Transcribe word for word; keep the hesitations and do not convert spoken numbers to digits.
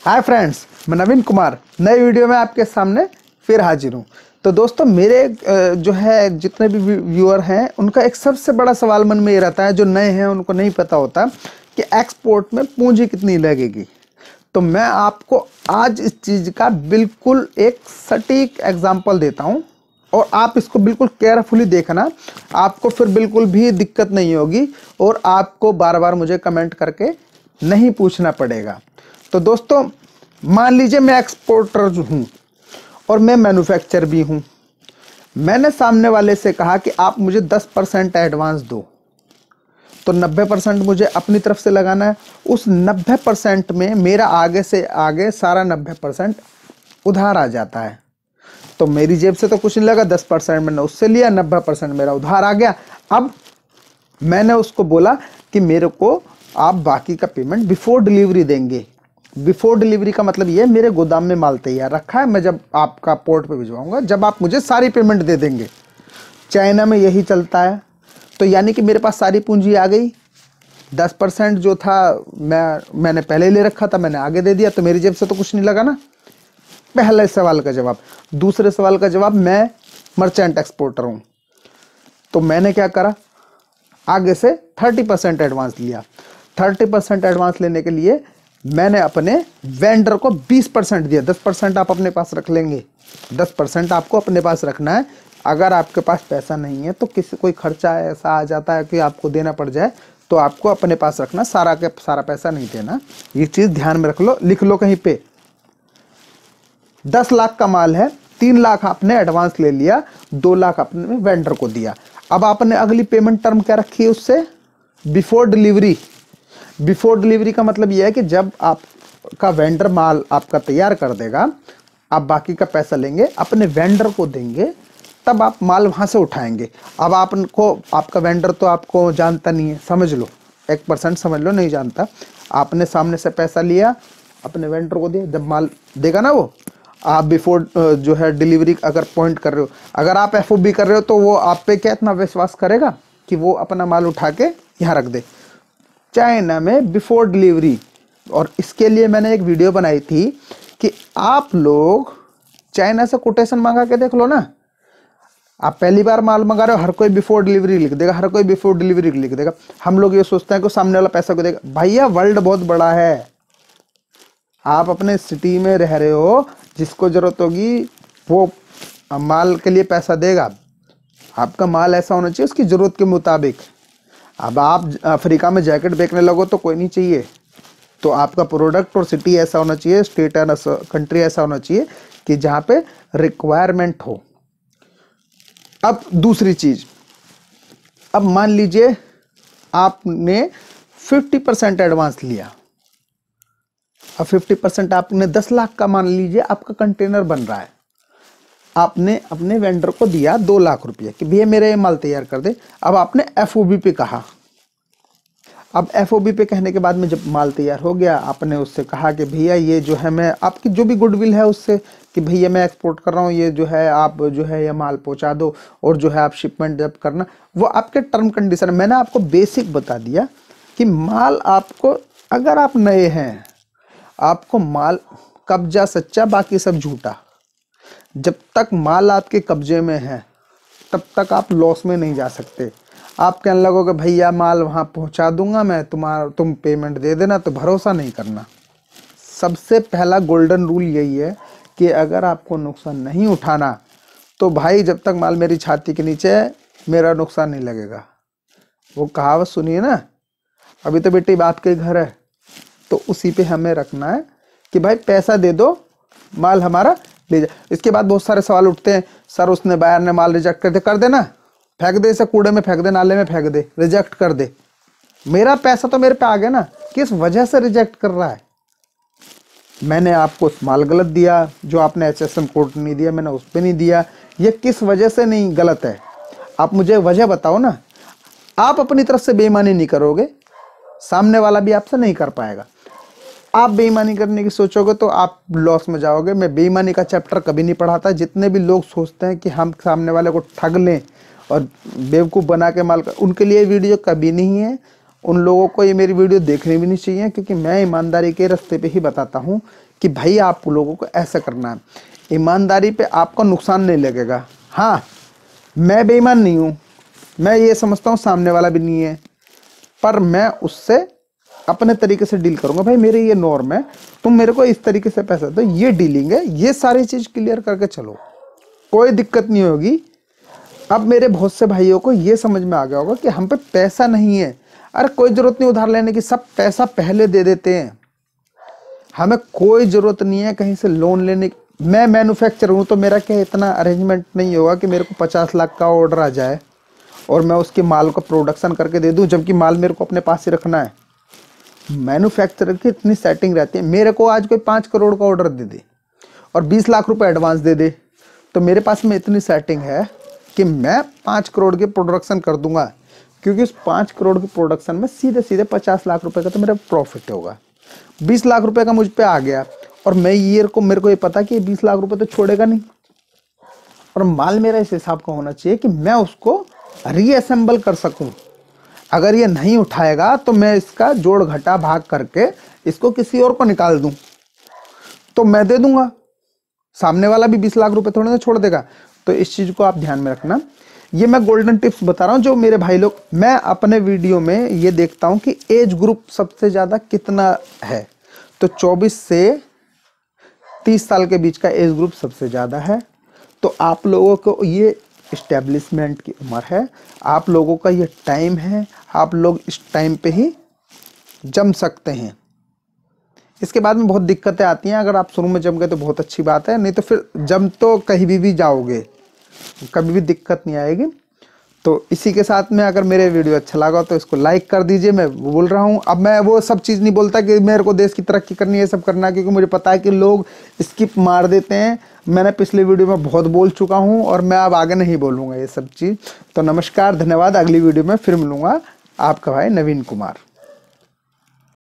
Hi friends, मैं नवीन कुमार नए video में आपके सामने फिर हाजिर हूँ। तो दोस्तों, मेरे जो है जितने भी व्यूअर हैं उनका एक सबसे बड़ा सवाल मन में ये रहता है, जो नए हैं उनको नहीं पता होता कि एक्सपोर्ट में पूंजी कितनी लगेगी। तो मैं आपको आज इस चीज़ का बिल्कुल एक सटीक एग्जाम्पल देता हूँ और आप इसको बिल्कुल केयरफुली देखना, आपको फिर बिल्कुल भी दिक्कत नहीं होगी और आपको बार बार मुझे कमेंट करके नहीं पूछना पड़ेगा। तो दोस्तों, मान लीजिए मैं एक्सपोर्टर हूँ और मैं मैन्युफैक्चरर भी हूँ। मैंने सामने वाले से कहा कि आप मुझे दस परसेंट एडवांस दो, तो नब्बे परसेंट मुझे अपनी तरफ से लगाना है। उस नब्बे परसेंट में मेरा आगे से आगे सारा नब्बे परसेंट उधार आ जाता है। तो मेरी जेब से तो कुछ नहीं लगा, दस परसेंट मैंने उससे लिया, नब्बे परसेंट मेरा उधार आ गया। अब मैंने उसको बोला कि मेरे को आप बाकी का पेमेंट बिफोर डिलीवरी देंगे। बिफोर डिलीवरी का मतलब ये है, मेरे गोदाम में माल तैयार रखा है, मैं जब आपका पोर्ट पे भिजवाऊंगा, जब आप मुझे सारी पेमेंट दे देंगे। चाइना में यही चलता है। तो यानी कि मेरे पास सारी पूंजी आ गई, दस परसेंट जो था मैं मैंने पहले ले रखा था, मैंने आगे दे दिया, तो मेरी जेब से तो कुछ नहीं लगा ना। पहले सवाल का जवाब। दूसरे सवाल का जवाब, मैं मर्चेंट एक्सपोर्टर हूँ, तो मैंने क्या करा, आगे से थर्टी परसेंट एडवांस लिया। थर्टी परसेंट एडवांस लेने के लिए मैंने अपने वेंडर को बीस परसेंट दिया। दस परसेंट आप अपने पास रख लेंगे, दस परसेंट आपको अपने पास रखना है। अगर आपके पास पैसा नहीं है तो किसी कोई खर्चा ऐसा आ जाता है कि आपको देना पड़ जाए, तो आपको अपने पास रखना, सारा के सारा पैसा नहीं देना। ये चीज़ ध्यान में रख लो, लिख लो कहीं पे। दस लाख का माल है, तीन लाख आपने एडवांस ले लिया, दो लाख आपने वेंडर को दिया। अब आपने अगली पेमेंट टर्म क्या रखी है उससे, बिफोर डिलीवरी। बिफोर डिलीवरी का मतलब यह है कि जब आपका वेंडर माल आपका तैयार कर देगा, आप बाकी का पैसा लेंगे, अपने वेंडर को देंगे, तब आप माल वहां से उठाएंगे। अब आपको, आपका वेंडर तो आपको जानता नहीं है, समझ लो, एक परसेंट समझ लो, नहीं जानता। आपने सामने से पैसा लिया, अपने वेंडर को दिया, जब माल देगा ना वो, आप बिफोर जो है डिलीवरी अगर पॉइंट कर रहे हो, अगर आप एफ ओ बी कर रहे हो, तो वो आप पे क्या इतना विश्वास करेगा कि वो अपना माल उठा के यहाँ रख दे। चाइना में बिफोर डिलीवरी, और इसके लिए मैंने एक वीडियो बनाई थी कि आप लोग चाइना से कोटेशन मंगा के देख लो ना। आप पहली बार माल मंगा रहे हो, हर कोई बिफोर डिलीवरी लिख देगा, हर कोई बिफोर डिलीवरी लिख देगा। हम लोग ये सोचते हैं कि सामने वाला पैसा को देगा। भैया, वर्ल्ड बहुत बड़ा है। आप अपने सिटी में रह रहे हो, जिसको जरूरत होगी वो माल के लिए पैसा देगा। आपका माल ऐसा होना चाहिए उसकी जरूरत के मुताबिक। अब आप अफ्रीका में जैकेट बेचने लगो तो कोई नहीं चाहिए, तो आपका प्रोडक्ट और सिटी ऐसा होना चाहिए, स्टेट एंड कंट्री ऐसा होना चाहिए कि जहाँ पे रिक्वायरमेंट हो। अब दूसरी चीज, अब मान लीजिए आपने फिफ्टी परसेंट एडवांस लिया। अब फिफ्टी परसेंट आपने दस लाख का, मान लीजिए आपका कंटेनर बन रहा है, आपने अपने वेंडर को दिया दो लाख रुपये कि भैया मेरा ये माल तैयार कर दे। अब आपने एफ ओ बी पे कहा। अब एफ ओ बी पे कहने के बाद में जब माल तैयार हो गया, आपने उससे कहा कि भैया ये जो है, मैं आपकी जो भी गुडविल है उससे कि भैया मैं एक्सपोर्ट कर रहा हूँ, ये जो है आप जो है ये माल पहुँचा दो, और जो है आप शिपमेंट जब करना, वो आपके टर्म कंडीशन। मैंने आपको बेसिक बता दिया कि माल आपको, अगर आप नए हैं, आपको माल कब्जा सच्चा, बाकी सब झूठा। जब तक माल आपके कब्जे में है तब तक आप लॉस में नहीं जा सकते। आप कहने लगोगे भैया माल वहाँ पहुँचा दूंगा मैं, तुम्हारा तुम पेमेंट दे देना, तो भरोसा नहीं करना। सबसे पहला गोल्डन रूल यही है कि अगर आपको नुकसान नहीं उठाना, तो भाई जब तक माल मेरी छाती के नीचे है, मेरा नुकसान नहीं लगेगा। वो कहावत सुनिए ना, अभी तो बेटी बाप के घर है, तो उसी पे हमें रखना है कि भाई पैसा दे दो, माल हमारा ले जा। इसके बाद बहुत सारे सवाल उठते हैं, सर उसने बायर ने माल रिजेक्ट कर दे। कर देना, फेंक दे, इसे कूड़े में फेंक दे, नाले में फेंक दे, रिजेक्ट कर दे। मेरा पैसा तो मेरे पे आ गया ना। किस वजह से रिजेक्ट कर रहा है? मैंने आपको माल गलत दिया, जो आपने एच एस एम कोड नहीं दिया, मैंने उस पर नहीं दिया, ये किस वजह से नहीं गलत है? आप मुझे वजह बताओ ना। आप अपनी तरफ से बेईमानी नहीं करोगे, सामने वाला भी आपसे नहीं कर पाएगा। आप बेईमानी करने की सोचोगे तो आप लॉस में जाओगे। मैं बेईमानी का चैप्टर कभी नहीं पढ़ाता। जितने भी लोग सोचते हैं कि हम सामने वाले को ठग लें और बेवकूफ़ बना के माल कर, उनके लिए वीडियो कभी नहीं है। उन लोगों को ये मेरी वीडियो देखनी भी नहीं चाहिए, क्योंकि मैं ईमानदारी के रास्ते पे ही बताता हूँ कि भाई आप लोगों को ऐसा करना है। ईमानदारी पे आपको नुकसान नहीं लगेगा। हाँ, मैं बेईमान नहीं हूँ, मैं ये समझता हूँ सामने वाला भी नहीं है, पर मैं उससे अपने तरीके से डील करूँगा। भाई मेरे ये नॉर्म है, तुम मेरे को इस तरीके से पैसा दो, ये डीलिंग है, ये सारी चीज़ क्लियर करके चलो, कोई दिक्कत नहीं होगी। अब मेरे बहुत से भाइयों को ये समझ में आ गया होगा कि हम पे पैसा नहीं है। अरे कोई ज़रूरत नहीं उधार लेने की, सब पैसा पहले दे देते हैं। हमें कोई ज़रूरत नहीं है कहीं से लोन लेने की। मैं मैन्युफैक्चर हूँ तो मेरा क्या इतना अरेंजमेंट नहीं होगा कि मेरे को पचास लाख का ऑर्डर आ जाए और मैं उसके माल को प्रोडक्शन करके दे दूँ, जबकि माल मेरे को अपने पास ही रखना है। मैन्युफैक्चरर की इतनी सेटिंग रहती है। मेरे को आज कोई पाँच करोड़ का ऑर्डर दे दे और बीस लाख रुपए एडवांस दे दे, तो मेरे पास में इतनी सेटिंग है कि मैं पाँच करोड़ की प्रोडक्शन कर दूंगा, क्योंकि उस पाँच करोड़ की प्रोडक्शन में सीधे सीधे पचास लाख रुपए का तो मेरा प्रॉफिट होगा। बीस लाख रुपए का मुझ पे आ गया और मैं ईयर को मेरे को ये पता कि बीस लाख रुपए तो छोड़ेगा नहीं, और माल मेरा इस हिसाब का होना चाहिए कि मैं उसको रीअसेंबल कर सकूं। अगर ये नहीं उठाएगा तो मैं इसका जोड़ घटा भाग करके इसको किसी और को निकाल दूं तो मैं दे दूंगा, सामने वाला भी बीस लाख रुपए थोड़े ना छोड़ देगा। तो इस चीज को आप ध्यान में रखना। ये मैं गोल्डन टिप्स बता रहा हूं जो मेरे भाई लोग, मैं अपने वीडियो में ये देखता हूं कि एज ग्रुप सबसे ज्यादा कितना है, तो चौबीस से तीस साल के बीच का एज ग्रुप सबसे ज्यादा है। तो आप लोगों को ये इस्टेब्लिशमेंट की उम्र है, आप लोगों का ये टाइम है, आप लोग इस टाइम पे ही जम सकते हैं। इसके बाद में बहुत दिक्कतें आती हैं। अगर आप शुरू में जम गए तो बहुत अच्छी बात है, नहीं तो फिर जम तो कहीं भी भी जाओगे, कभी भी दिक्कत नहीं आएगी। तो इसी के साथ में अगर मेरे वीडियो अच्छा लगा तो इसको लाइक कर दीजिए। मैं बोल रहा हूँ, अब मैं वो सब चीज़ नहीं बोलता कि मेरे को देश की तरक्की करनी है, सब करना है, क्योंकि मुझे पता है कि लोग स्किप मार देते हैं। मैंने पिछले वीडियो में बहुत बोल चुका हूँ और मैं अब आगे नहीं बोलूँगा ये सब चीज़। तो नमस्कार, धन्यवाद। अगली वीडियो में फिर मिलूँगा, आपका भाई नवीन कुमार।